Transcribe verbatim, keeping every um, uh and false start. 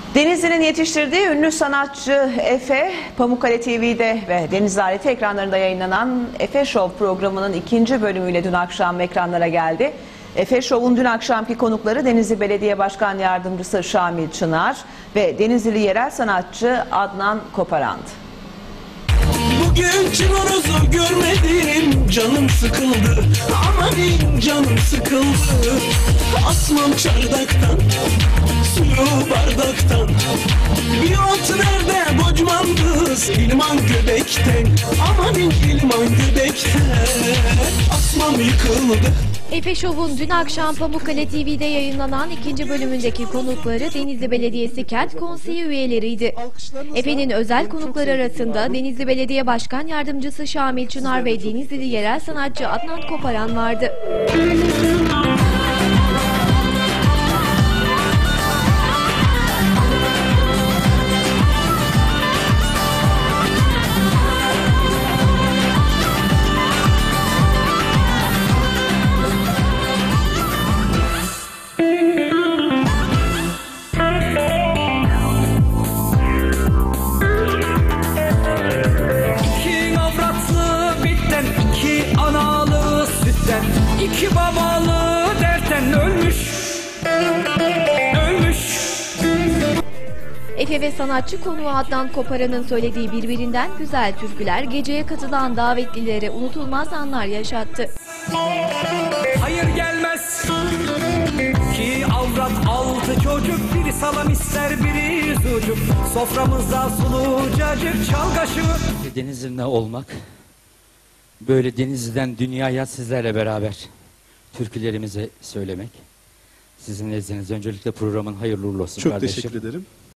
Denizli'nin yetiştirdiği ünlü sanatçı Efe, Pamukkale T V'de ve Denizli Aleti ekranlarında yayınlanan Efe Show programının ikinci bölümüyle dün akşam ekranlara geldi. Efe Show'un dün akşamki konukları Denizli Belediye Başkan Yardımcısı Şamil Çınar ve Denizlili yerel sanatçı Adnan Koparan'dı. Bugün çınarızı görmedim, canım sıkıldı, aman canım sıkıldı. Asmam çardaktan, suyu bardaktan, bir ot nerede bocmandız, ilman göbekten, aman ilman göbekten, asmam yıkıldı. Efe Show'un dün akşam Pamukkale T V'de yayınlanan ikinci bölümündeki konukları Denizli Belediyesi Kent Konseyi üyeleriydi. Efe'nin özel konukları arasında Denizli Belediye Başkan Yardımcısı Şamil Çınar ve Denizlili yerel sanatçı Adnan Koparan vardı. İki analı sütten, iki babalı dertten ölmüş, ölmüş. Efe ve sanatçı konuğu Adnan Koparan'ın söylediği birbirinden güzel türküler geceye katılan davetlilere unutulmaz anlar yaşattı. Hayır gelmez ki avrat altı çocuk, biri salam ister biri sucuk, soframızda sulu cacık çalgaşı. Denizli'nde olmak, böyle Denizli'den dünyaya sizlerle beraber türkülerimizi söylemek. Sizin nezdinizde öncelikle programın hayırlı uğurlu olsun Çok kardeşim. teşekkür ederim.